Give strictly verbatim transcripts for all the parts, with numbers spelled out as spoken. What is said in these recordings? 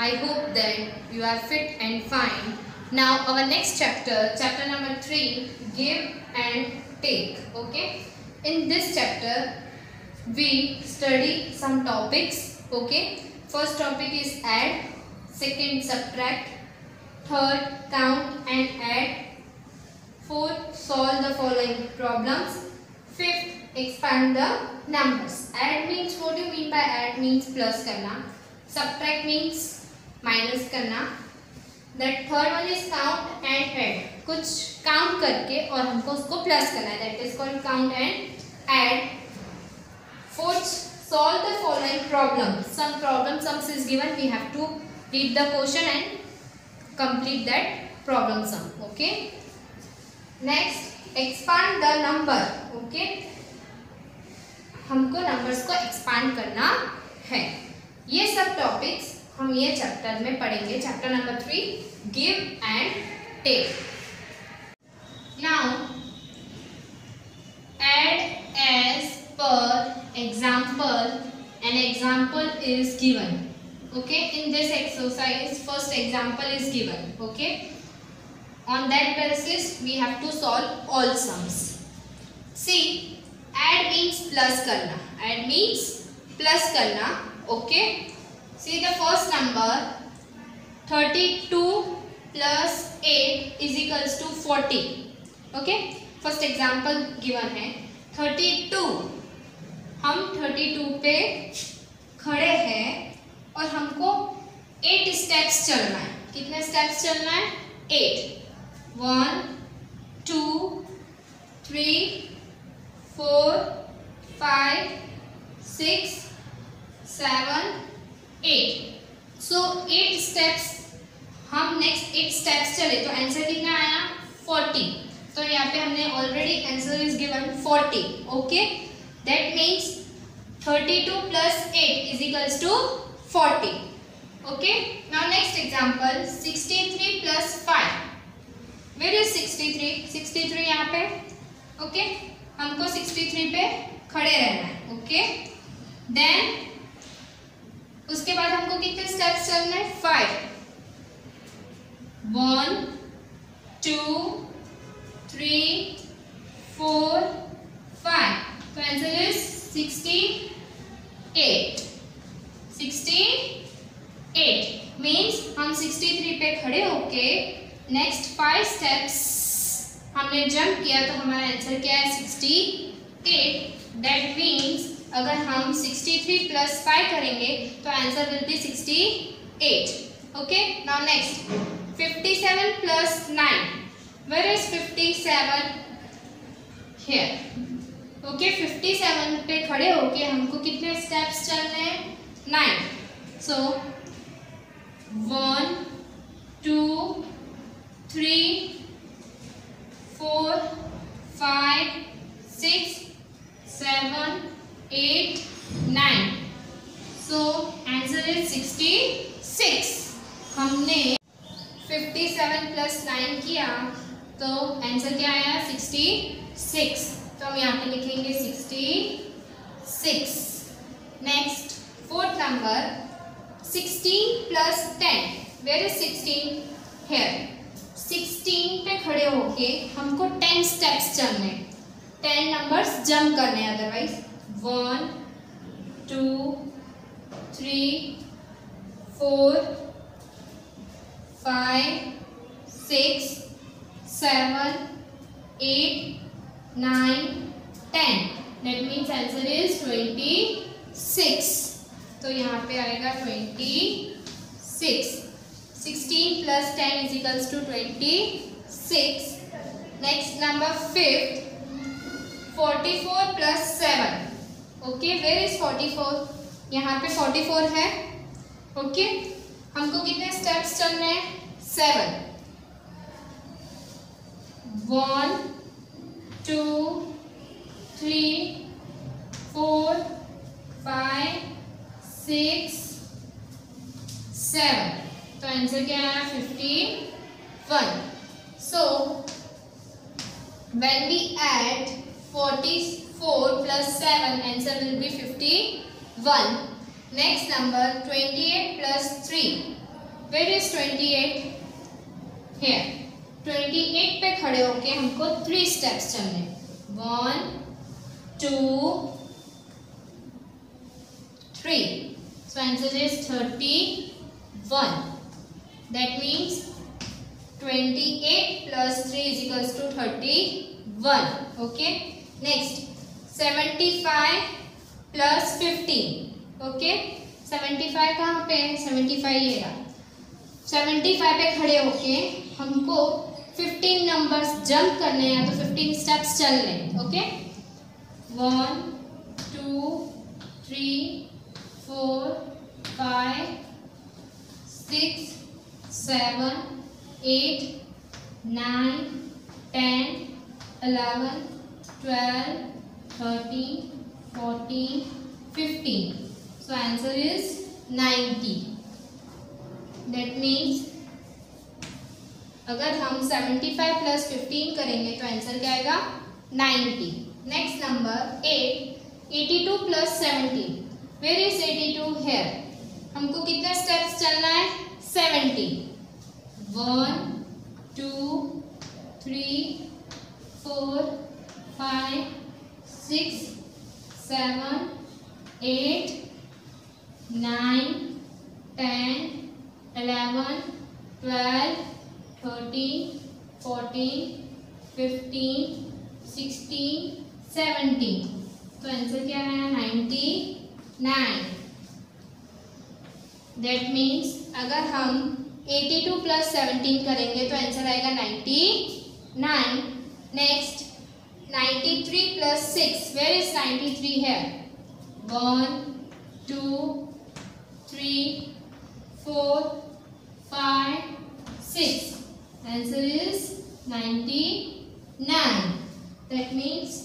I hope that you are fit and fine. Now our next chapter, chapter number three, give and take. Okay. In this chapter, we study some topics. Okay. First topic is add, second subtract, third count and add, fourth solve the following problems, fifth expand the numbers. Add means, what do you mean by add? Means plus करना. Subtract means minus करना. That third one is count and add. कुछ count करके और हमको उसको plus करना है. That is called count and add. Fourth, solve the following problem. Some problem sums is given. We have to read the question and complete that problem sum. Okay. Next, expand the number. Okay. हमको numbers को expand करना है. ये सब topics हम ये chapter में पढ़ेंगे. Chapter number three, give and take. Now add as per example. An example is given. Okay, in this exercise first example is given. Okay, on that basis we have to solve all sums. See, add means plus करना. Add means plus करना. Okay, see the first number, thirty-two plus eight is equals to forty. Okay, first example given है thirty-two. हम thirty-two पे खड़े हैं और हमको eight steps चलना है. कितने steps चलना है? eight. one, two, three, four, five, six, seven, eight. So eight steps. हम next eight steps चले तो आंसर कितना आया? forty. तो यहाँ पे हमने already answer is given forty. Okay, that means thirty-two plus eight is equals to forty. Okay, now next example, sixty-three plus five. Where is sixty-three? sixty-three यहाँ पे. Okay, हमको sixty-three पे खड़े रहना है. Okay, then उसके बाद हमको कितने स्टेप्स चलना है? five. one, two, three, four, five. तो answer is sixty-eight. sixty-eight means हम sixty-three पे खड़े होके नेक्स्ट फाइव स्टेप्स हमने जंप किया तो हमारा आंसर क्या है? sixty-eight. दैट मीन्स अगर हम sixty-three प्लस फाइव करेंगे तो answer will be sixty-eight. Okay, now next fifty-seven plus nine. Where is fifty-seven? Here. Okay, fifty-seven पे खड़े होके हमको कितने स्टेप्स चलने हैं? nine. So one, two, three, four, five, six, seven, eight, nine. So answer is sixty-six. हमने fifty-seven plus nine किया तो आंसर क्या आया? sixty-six. तो हम यहाँ पे लिखेंगे sixty-six. Next fourth number, sixteen plus ten. Where is sixteen? Here. sixteen पे खड़े होके हमको ten स्टेप्स चलने, ten नंबर्स जंप करने. Otherwise one, two, three, four, five, six, seven, eight, nine, ten. That means answer is twenty-six. तो यहाँ पे आएगा twenty-six. sixteen plus ten is equals to twenty-six. Next number fifth, forty-four plus seven. Okay, where is forty-four? यहाँ पे forty-four है. Okay, हमको कितने steps चलने हैं? seven. one, two, three, four, five, six, seven. तो आंसर क्या आया? fifty-one. So when we add forty-four plus seven, answer will be fifty-one. Next number twenty-eight plus three. Where is twenty eight? Here. Twenty eight पे खड़े होके हमको three steps चलने, one two three, so answer is thirty one. That means twenty eight plus three is equals to thirty one. Okay. Next, seventy-five plus fifteen. Okay. seventy-five कहाँ पे है? seventy-five ये रहा. seventy-five पे खड़े होके हमको fifteen नंबर्स जंप करने हैं, तो fifteen स्टेप्स चलने. Okay. One two three four five six seven eight nine ten eleven twelve thirteen fourteen fifteen. So answer is ninety. That means अगर हम seventy-five प्लस फिफ्टीन करेंगे तो आंसर क्या आएगा? Ninety. Next number eight, eighty-two plus seventy. Where is eighty-two? Here. हमको कितने steps चलना है? Seventy. One two three four five six seven eight nine ten eleven twelve thirteen fourteen fifteen sixteen seventeen. तो answer क्या है? Ninety nine. That means अगर हम eighty-two plus seventeen करेंगे तो आंसर आएगा ninety nine. Next, ninety-three plus six. Where is ninety-three? है one two three four five six. Answer is ninety nine. That means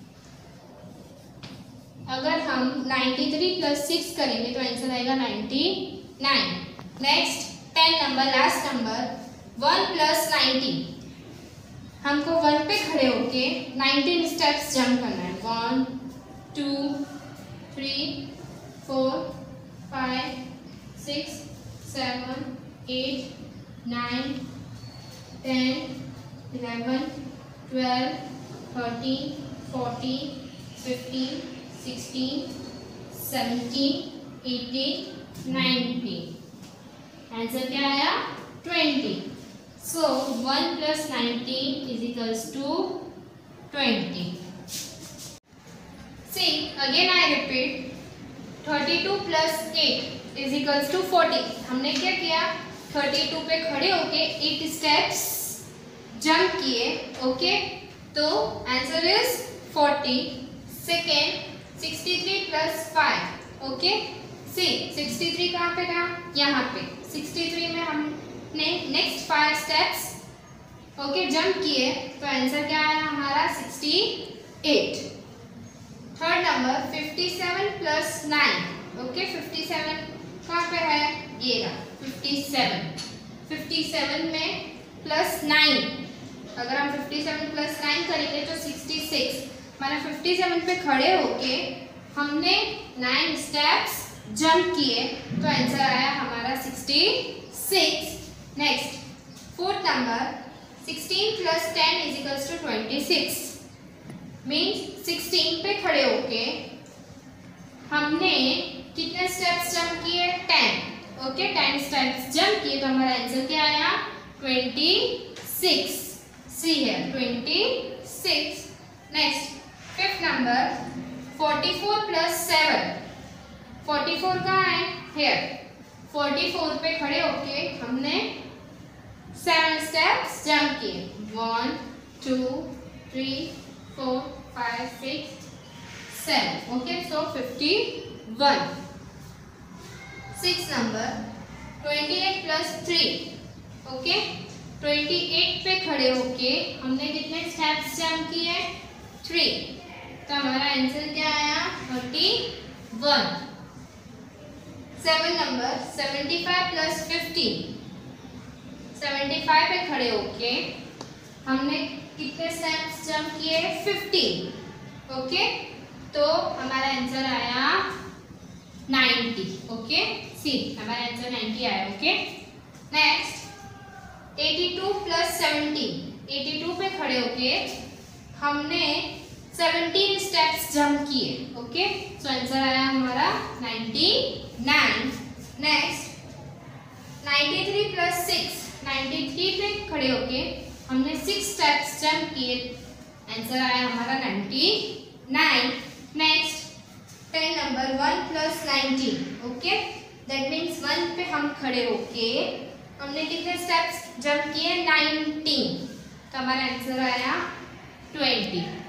अगर हम ninety-three प्लस सिक्स करेंगे तो आंसर आएगा ninety nine. Next, ten number, last number, one plus ninety. हमको one पे खड़े होके नाइनटीन स्टेप्स जंप करना है. One two three four five six seven eight nine ten eleven twelve thirteen fourteen fifteen sixteen seventeen eighteen nineteen. Answer क्या आया? Twenty. So one plus nineteen is equals to twenty. See again I repeat, thirty two plus eight is equals to forty. हमने क्या किया? Thirty two पे खड़े होके eight steps jump किए. Okay. तो answer is forty. Second, sixty three plus five. Okay. See sixty three कहाँ पे था? यहाँ पे. सिक्सटी थ्री में हमने next five steps okay jump किए, तो आंसर क्या आया हमारा? Sixty eight. Third number, fifty seven plus nine. Okay. Fifty seven कहाँ पे है? ये रहा फिफ्टी सेवन. फिफ्टी सेवन में प्लस नाइन, अगर हम फिफ्टी सेवन प्लस नाइन करेंगे तो सिक्सटी सिक्स. मैंने फिफ्टी सेवन पे खड़े होके हमने नाइन स्टेप्स जंप किए, तो आंसर आया हमारा sixty six. Next, fourth number, sixteen plus ten is equals to twenty six. Means sixteen पे खड़े होके हमने कितने स्टेप्स जंप किए? Ten. Okay. Ten steps jump किए, तो हमारा आंसर क्या आया? Twenty six. सी है twenty six. Next, fifth number, forty four plus seven. Forty four कहाँ है? हेयर. फोर्टी फोर पे खड़े होके हमने सेवन स्टेप्स जंप किए. One two three four five six seven. Okay. So fifty one. Six number, twenty eight plus three. Okay. Twenty eight पे खड़े होके हमने कितने स्टेप्स जंप किए? थ्री. तो हमारा आंसर क्या आया? Thirty one. Seven number, seventy five plus fifteen. Seventy five पे खड़े होके हमने कितने स्टेप्स जंप किए? फिफ्टीन. ओके. तो हमारा आंसर आया नाइन्टी. ओके. सी हमारा आंसर नाइन्टी आया. Okay. Next eighty two plus seventeen, eighty two पे खड़े होके हमने सेवनटीन स्टेप्स जंप किए। ओके, सो आंसर आया हमारा ninety nine. Next ninety three plus six, ninety three पे खड़े होके हमने सिक्स स्टेप्स जंप किए, आंसर आया हमारा ninety nine. Next ten number one plus nineteen. Okay, that means one पे हम खड़े होके हमने कितने स्टेप्स जंप किए, नाइनटीन, तो हमारा आंसर आया ट्वेंटी।